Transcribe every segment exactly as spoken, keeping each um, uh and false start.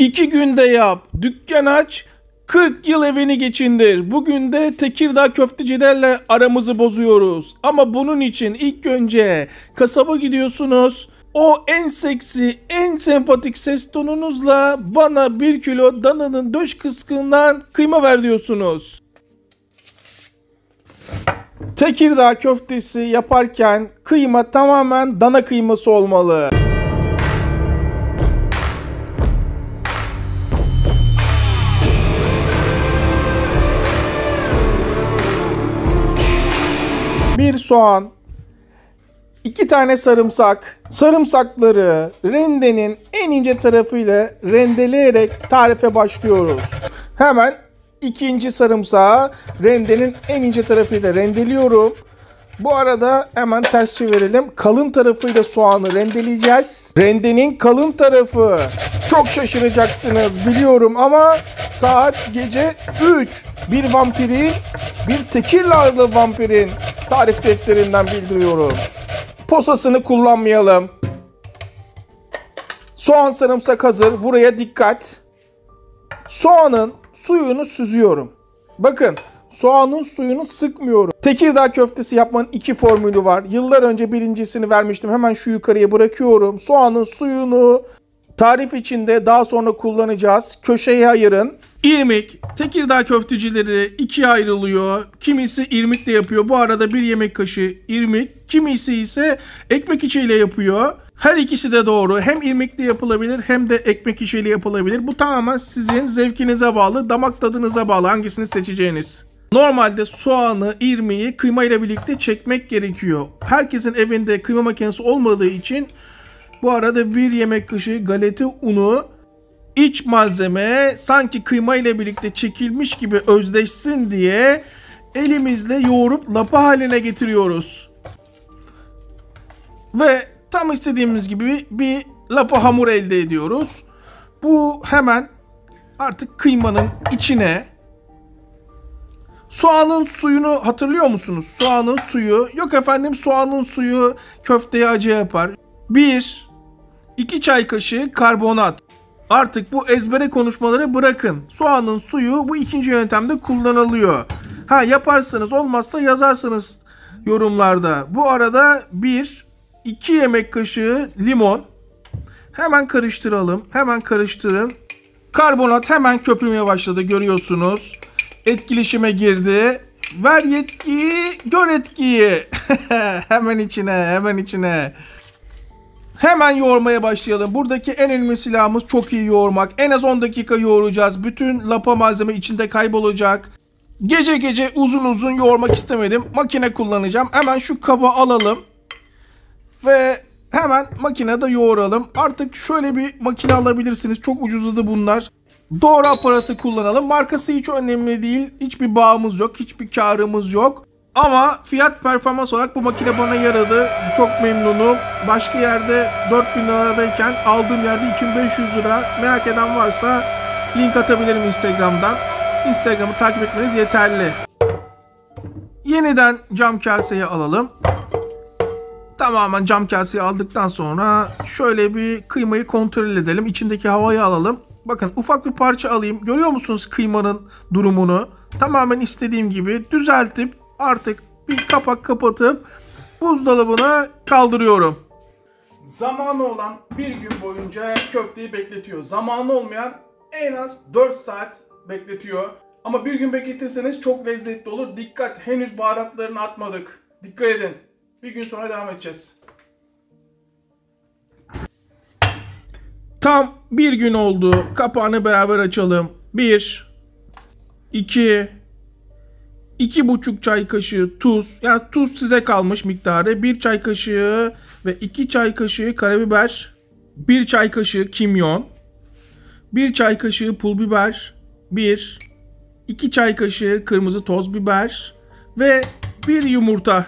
İki günde yap, dükkan aç, kırk yıl evini geçindir. Bugün de Tekirdağ köftecilerle aramızı bozuyoruz. Ama bunun için ilk önce kasaba gidiyorsunuz. O en seksi, en sempatik ses tonunuzla bana bir kilo dananın döş kıskığından kıyma ver diyorsunuz. Tekirdağ köftesi yaparken kıyma tamamen dana kıyması olmalı. Bir soğan, iki tane sarımsak, sarımsakları rendenin en ince tarafıyla rendeleyerek tarife başlıyoruz. Hemen ikinci sarımsağı rendenin en ince tarafıyla rendeliyorum. Bu arada hemen ters çevirelim. Kalın tarafıyla soğanı rendeleyeceğiz. Rendenin kalın tarafı. Çok şaşıracaksınız biliyorum ama saat gece üç. Bir vampirin, bir Tekirdağlı vampirin tarif defterinden bildiriyorum. Posasını kullanmayalım. Soğan sarımsak hazır. Buraya dikkat. Soğanın suyunu süzüyorum. Bakın, soğanın suyunu sıkmıyorum. Tekirdağ köftesi yapmanın iki formülü var. Yıllar önce birincisini vermiştim. Hemen şu yukarıya bırakıyorum. Soğanın suyunu tarif içinde daha sonra kullanacağız. Köşeye ayırın. İrmik. Tekirdağ köftecileri ikiye ayrılıyor. Kimisi irmikle yapıyor. Bu arada bir yemek kaşığı irmik. Kimisi ise ekmek içiyle yapıyor. Her ikisi de doğru. Hem irmikle yapılabilir hem de ekmek işiyle yapılabilir. Bu tamamen sizin zevkinize bağlı, damak tadınıza bağlı hangisini seçeceğiniz. Normalde soğanı, irmiği kıyma ile birlikte çekmek gerekiyor. Herkesin evinde kıyma makinesi olmadığı için bu arada bir yemek kaşığı galeta unu, iç malzeme sanki kıyma ile birlikte çekilmiş gibi özdeşsin diye elimizle yoğurup lapa haline getiriyoruz. Ve tam istediğimiz gibi bir lapa hamur elde ediyoruz. Bu hemen artık kıymanın içine soğanın suyunu hatırlıyor musunuz? Soğanın suyu. Yok efendim, soğanın suyu köfteye acı yapar. bir iki çay kaşığı karbonat. Artık bu ezbere konuşmaları bırakın. Soğanın suyu bu ikinci yöntemde kullanılıyor. Ha, yaparsanız olmazsa yazarsınız yorumlarda. Bu arada bir iki yemek kaşığı limon. Hemen karıştıralım. Hemen karıştırın. Karbonat hemen köpürmeye başladı, görüyorsunuz. Etkileşime girdi. Ver yetkiyi, gör etkiyi. Hemen içine, hemen içine. Hemen yoğurmaya başlayalım. Buradaki en önemli silahımız çok iyi yoğurmak. En az on dakika yoğuracağız. Bütün lapa malzeme içinde kaybolacak. Gece gece uzun uzun yoğurmak istemedim. Makine kullanacağım. Hemen şu kaba alalım. Ve hemen makinede yoğuralım. Artık şöyle bir makine alabilirsiniz. Çok ucuzladı bunlar. Doğru aparatı kullanalım. Markası hiç önemli değil. Hiçbir bağımız yok. Hiçbir karımız yok. Ama fiyat performans olarak bu makine bana yaradı. Çok memnunum. Başka yerde dört bin liradayken aldığım yerde iki bin beş yüz lira. Merak eden varsa link atabilirim Instagram'dan. Instagram'ı takip etmeniz yeterli. Yeniden cam kaseye alalım. Tamamen cam kaseye aldıktan sonra şöyle bir kıymayı kontrol edelim. İçindeki havayı alalım. Bakın, ufak bir parça alayım. Görüyor musunuz kıymanın durumunu? Tamamen istediğim gibi düzeltip artık bir kapak kapatıp buzdolabına kaldırıyorum. Zamanı olan bir gün boyunca köfteyi bekletiyor. Zamanı olmayan en az dört saat bekletiyor. Ama bir gün bekletirseniz çok lezzetli olur. Dikkat, henüz baharatlarını atmadık. Dikkat edin. Bir gün sonra devam edeceğiz. Tam bir gün oldu. Kapağını beraber açalım. bir, iki, iki buçuk çay kaşığı tuz. Yani tuz size kalmış miktarı. bir çay kaşığı ve iki çay kaşığı karabiber. bir çay kaşığı kimyon. bir çay kaşığı pul biber. bir, iki çay kaşığı kırmızı toz biber. Ve bir yumurta.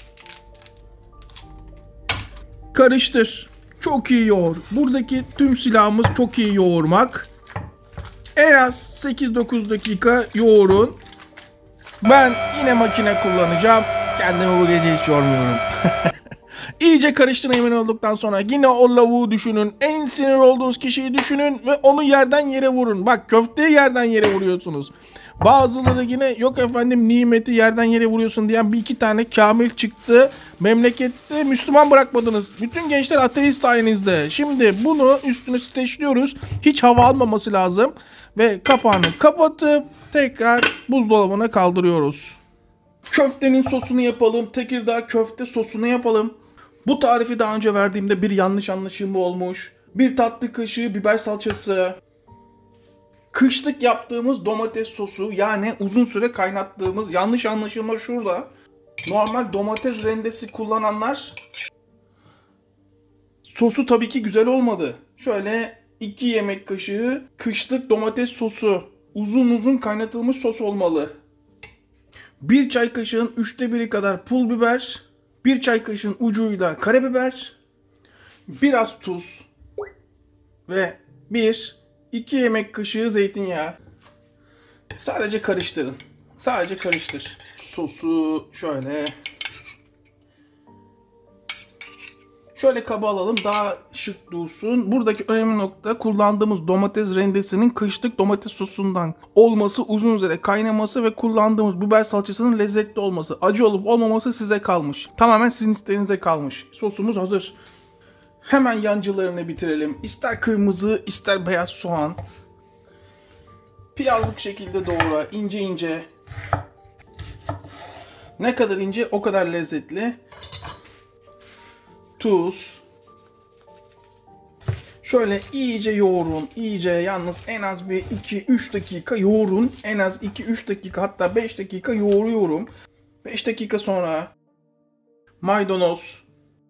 Karıştır. Çok iyi yoğur. Buradaki tüm silahımız çok iyi yoğurmak. En az sekiz dokuz dakika yoğurun. Ben yine makine kullanacağım. Kendimi bu gece hiç yormuyorum. İyice karıştırın emin olduktan sonra yine o lavuğu düşünün. En sinir olduğunuz kişiyi düşünün ve onu yerden yere vurun. Bak köfteyi yerden yere vuruyorsunuz. Bazıları yine yok efendim nimeti yerden yere vuruyorsun diyen bir iki tane kamil çıktı. Memlekette Müslüman bırakmadınız. Bütün gençler ateist sayenizde. Şimdi bunu üstüne streçliyoruz. Hiç hava almaması lazım. Ve kapağını kapatıp tekrar buzdolabına kaldırıyoruz. Köftenin sosunu yapalım. Tekirdağ köfte sosunu yapalım. Bu tarifi daha önce verdiğimde bir yanlış anlaşılma olmuş. Bir tatlı kaşığı biber salçası. Kışlık yaptığımız domates sosu, yani uzun süre kaynattığımız, yanlış anlaşılma şurada. Normal domates rendesi kullananlar sosu tabii ki güzel olmadı. Şöyle iki yemek kaşığı kışlık domates sosu. Uzun uzun kaynatılmış sos olmalı. bir çay kaşığın üçte biri kadar pul biber. bir çay kaşığın ucuyla karabiber. Biraz tuz. Ve bir iki yemek kaşığı zeytinyağı. Sadece karıştırın. Sadece karıştır. Sosu şöyle. Şöyle kaba alalım daha şık dursun. Buradaki önemli nokta kullandığımız domates rendesinin kışlık domates sosundan olması, uzun süre kaynaması ve kullandığımız biber salçasının lezzetli olması. Acı olup olmaması size kalmış. Tamamen sizin isteğinize kalmış. Sosumuz hazır. Hemen yancılarını bitirelim. İster kırmızı, ister beyaz soğan. Piyazlık şekilde doğra, ince ince. Ne kadar ince o kadar lezzetli. Tuz. Şöyle iyice yoğurun. İyice yalnız en az bir iki üç dakika yoğurun. En az iki üç dakika hatta beş dakika yoğuruyorum. beş dakika sonra maydanoz.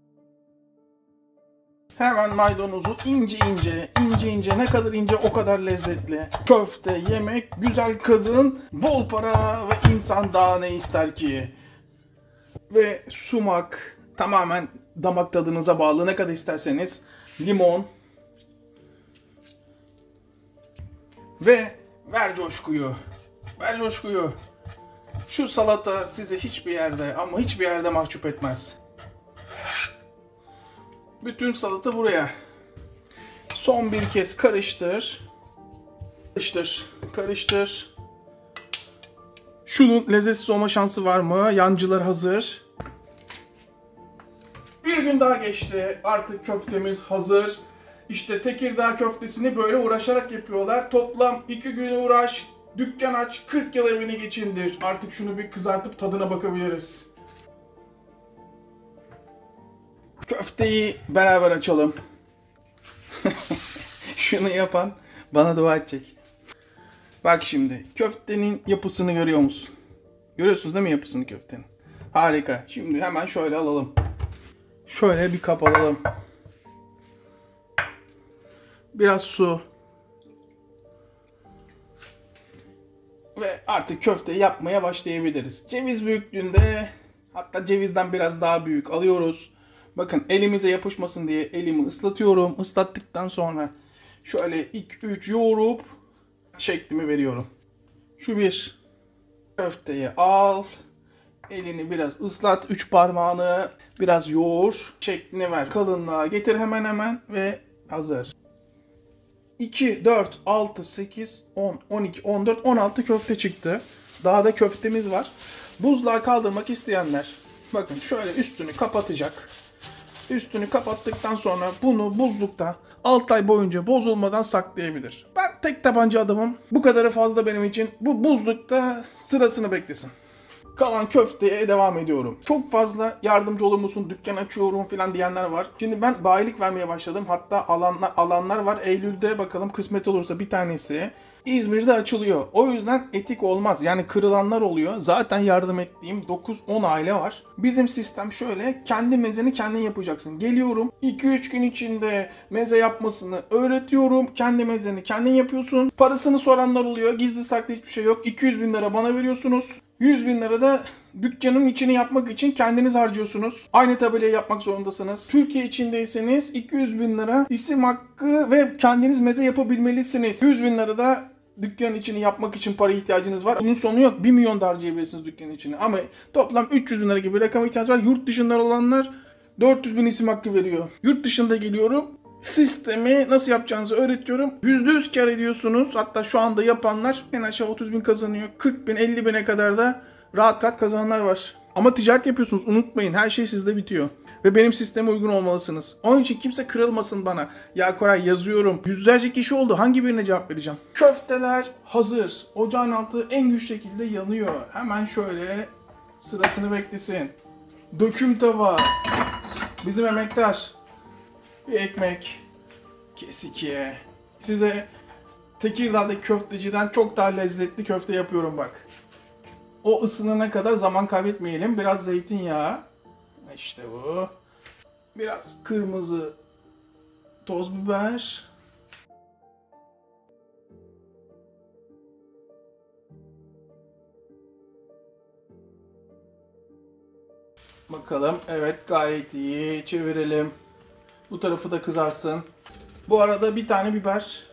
Hemen maydanozu ince ince, ince ince, ne kadar ince o kadar lezzetli. Köfte, yemek, güzel kadın, bol para ve insan daha ne ister ki? Ve sumak, tamamen damak tadınıza bağlı, ne kadar isterseniz. Limon. Ve ver coşkuyu. Ver coşkuyu. Şu salata sizi hiçbir yerde ama hiçbir yerde mahcup etmez. Bütün salata buraya. Son bir kez karıştır. Karıştır. Karıştır. Şunun lezzetsiz olma şansı var mı? Yancılar hazır. Bir gün daha geçti. Artık köftemiz hazır. İşte Tekirdağ köftesini böyle uğraşarak yapıyorlar. Toplam iki gün uğraş, dükkan aç, kırk yıl evini geçindir. Artık şunu bir kızartıp tadına bakabiliriz. Köfteyi beraber açalım. Şunu yapan bana dua edecek. Bak şimdi köftenin yapısını görüyor musun? Görüyorsunuz değil mi yapısını köftenin? Harika. Şimdi hemen şöyle alalım. Şöyle bir kap alalım. Biraz su. Ve artık köfteyi yapmaya başlayabiliriz. Ceviz büyüklüğünde, hatta cevizden biraz daha büyük alıyoruz. Bakın elimize yapışmasın diye elimi ıslatıyorum. Islattıktan sonra şöyle iki üç yoğurup şeklimi veriyorum. Şu bir. Köfteyi al. Elini biraz ıslat. Üç parmağını biraz yoğur. Şeklini ver. Kalınlığa getir hemen hemen ve hazır. iki, dört, altı, sekiz, on, on iki, on dört, on altı köfte çıktı. Daha da köftemiz var. Buzluğa kaldırmak isteyenler bakın şöyle üstünü kapatacak. Üstünü kapattıktan sonra bunu buzlukta altı ay boyunca bozulmadan saklayabilir. Ben tek tabanca adamım. Bu kadarı fazla benim için. Bu buzlukta sırasını beklesin. Kalan köfteye devam ediyorum. Çok fazla yardımcı olur musun, dükkan açıyorum falan diyenler var. Şimdi ben bayilik vermeye başladım. Hatta alanlar, alanlar var. Eylül'de bakalım kısmet olursa bir tanesi İzmir'de açılıyor. O yüzden etik olmaz. Yani kırılanlar oluyor. Zaten yardım ettiğim dokuz on aile var. Bizim sistem şöyle. Kendi mezeni kendin yapacaksın. Geliyorum. iki üç gün içinde meze yapmasını öğretiyorum. Kendi mezeni kendin yapıyorsun. Parasını soranlar oluyor. Gizli saklı hiçbir şey yok. iki yüz bin lira bana veriyorsunuz. yüz bin lira da dükkanın içini yapmak için kendiniz harcıyorsunuz. Aynı tabelayı yapmak zorundasınız. Türkiye içindeyseniz iki yüz bin lira isim hakkı ve kendiniz meze yapabilmelisiniz. yüz bin lira da dükkanın içini yapmak için para ihtiyacınız var. Bunun sonu yok. bir milyon da harcayabilirsiniz dükkanın içini. Ama toplam üç yüz bin lira gibi bir rakama ihtiyaç var. Yurt dışından olanlar dört yüz bin isim hakkı veriyor. Yurt dışında geliyorum. Sistemi nasıl yapacağınızı öğretiyorum. yüzde yüz kar ediyorsunuz. Hatta şu anda yapanlar en aşağı otuz bin kazanıyor. kırk bin, elli bine kadar da rahat rahat kazananlar var. Ama ticaret yapıyorsunuz, unutmayın, her şey sizde bitiyor. Ve benim sisteme uygun olmalısınız. Onun için kimse kırılmasın bana. Ya Koray yazıyorum. Yüzlerce kişi oldu. Hangi birine cevap vereceğim? Köfteler hazır. Ocağın altı en güçlü şekilde yanıyor. Hemen şöyle sırasını beklesin. Döküm tava. Bizim emektar. Bir ekmek. Kesikiye. Size Tekirdağ'daki köfteciden çok daha lezzetli köfte yapıyorum bak. O ısınana kadar zaman kaybetmeyelim. Biraz zeytinyağı. İşte bu. Biraz kırmızı toz biber. Bakalım. Evet, gayet iyi. Çevirelim. Bu tarafı da kızarsın. Bu arada bir tane biber.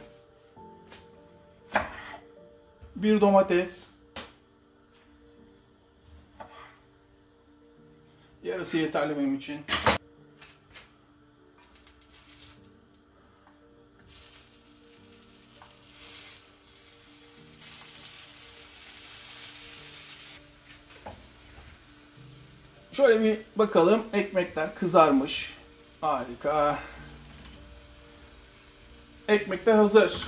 Bir domates. Yarısı yeterli benim için. Şöyle bir bakalım. Ekmekler kızarmış. Harika. Ekmekler hazır.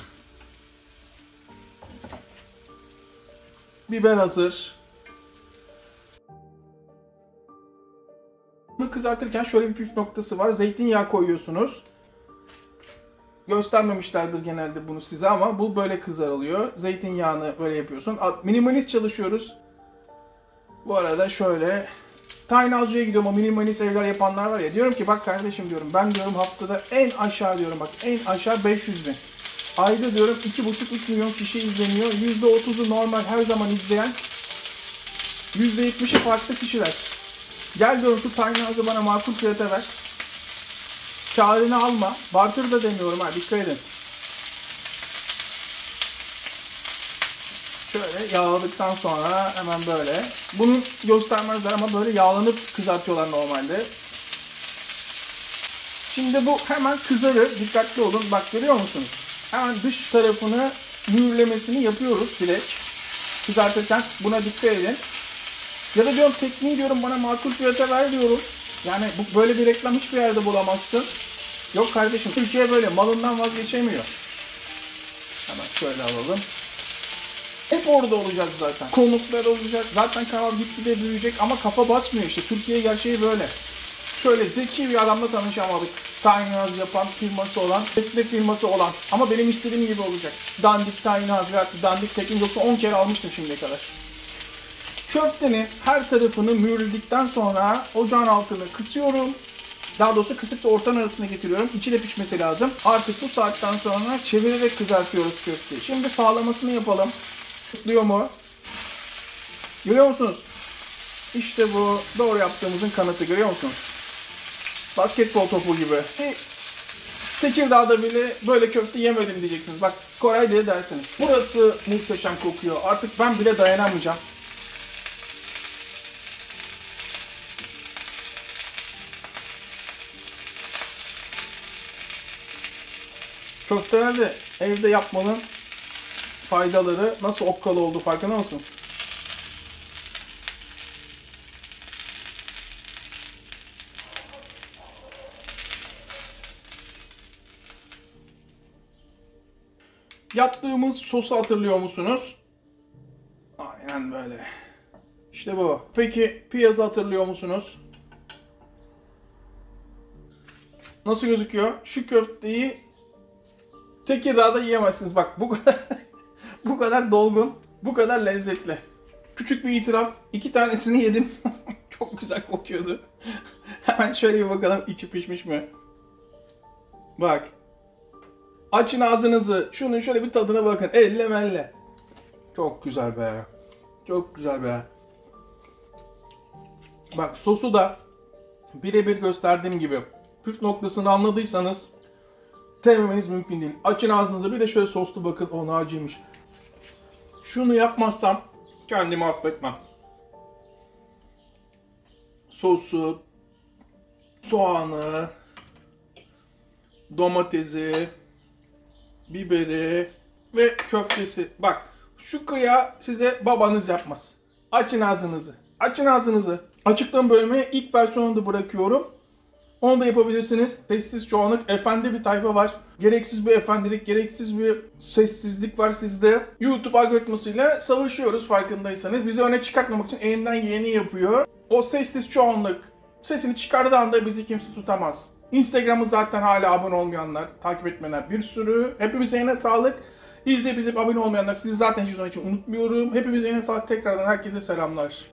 Biber hazır. Bunu kızartırken şöyle bir püf noktası var. Zeytinyağı koyuyorsunuz. Göstermemişlerdir genelde bunu size ama bu böyle kızarılıyor. Zeytinyağını böyle yapıyorsun. Minimalist çalışıyoruz. Bu arada şöyle Tiny House'ya gidiyorum, o minimalist evler yapanlar var ya. Diyorum ki bak kardeşim diyorum, ben diyorum haftada en aşağı diyorum bak en aşağı beş yüz bin. Ayda diyorum iki buçuk üç milyon kişi izleniyor. yüzde otuzu normal her zaman izleyen. yüzde yetmişi farklı kişiler. Gel diyorum şu Tiny House'u bana makul fiyata ver. Kârını alma. Barter da demiyorum ha, dikkat edin. Şöyle yağladıktan sonra hemen böyle. Bunu göstermezler ama böyle yağlanıp kızartıyorlar normalde. Şimdi bu hemen kızarır. Dikkatli olun. Bak görüyor musunuz? Hemen dış tarafını mühürlemesini yapıyoruz direkt. Kızartırken buna dikkat edin. Ya da diyorum tekniği diyorum bana makul fiyata ver diyorum. Yani bu böyle bir reklam hiçbir yerde bulamazsın. Yok kardeşim, Türkiye böyle malından vazgeçemiyor. Hemen şöyle alalım. Hep orada olacağız zaten. Konuklar olacak. Zaten kanal gitgide büyüyecek ama kafa basmıyor işte. Türkiye gerçeği böyle. Şöyle zeki bir adamla tanışamadık. Tiny House yapan firması olan, teknik firması olan. Ama benim istediğim gibi olacak. Dandik Tiny House veya dandik teknik yoksa on kere almıştım şimdiye kadar. Köftenin her tarafını mühürledikten sonra ocağın altını kısıyorum. Daha doğrusu kısıp da ortanın arasına getiriyorum. İçi de pişmesi lazım. Artık bu saatten sonra çevirerek kızartıyoruz köfteyi. Şimdi sağlamasını yapalım. Tutuyor mu? Görüyor musunuz? İşte bu doğru yaptığımızın kanıtı, görüyor musunuz? Basketbol topu gibi. E, Tekirdağ'da bile böyle köfte yemedim diyeceksiniz. Bak Koray diye dersiniz. Burası muhteşem kokuyor. Artık ben bile dayanamayacağım. Köfteler de evde yapmanın faydaları nasıl okkalı oldu farkında mısınız? Yaptığımız sosu hatırlıyor musunuz? Aynen böyle. İşte bu. Peki piyazı hatırlıyor musunuz? Nasıl gözüküyor? Şu köfteyi Tekirdağ'da yiyemezsiniz. Bak bu kadar bu kadar dolgun, bu kadar lezzetli. Küçük bir itiraf. İki tanesini yedim. Çok güzel kokuyordu. Hemen şöyle bir bakalım içi pişmiş mi? Bak. Açın ağzınızı. Şunun şöyle bir tadına bakın. Elle melle. Çok güzel be. Çok güzel be. Bak sosu da birebir gösterdiğim gibi. Püf noktasını anladıysanız sevmemeniz mümkün değil. Açın ağzınızı, bir de şöyle soslu bakın. O naciymiş. Şunu yapmazsam kendimi affetmem. Sosu, soğanı, domatesi, biberi ve köftesi. Bak şu kıya size babanız yapmaz. Açın ağzınızı. Açın ağzınızı. Açıklama bölümüne ilk versiyonunu da bırakıyorum. Onu da yapabilirsiniz. Sessiz çoğunluk, efendi bir tayfa var. Gereksiz bir efendilik, gereksiz bir sessizlik var sizde. YouTube algoritmasıyla savaşıyoruz farkındaysanız. Bizi öne çıkartmamak için elinden geleni yapıyor. O sessiz çoğunluk sesini çıkardığı anda bizi kimse tutamaz. Instagram'ı zaten hala abone olmayanlar, takip etmeyenler bir sürü. Hepimize yine sağlık. İzleyip izleyip abone olmayanlar sizi zaten hiç için unutmuyorum. Hepimize yine sağlık. Tekrardan herkese selamlar.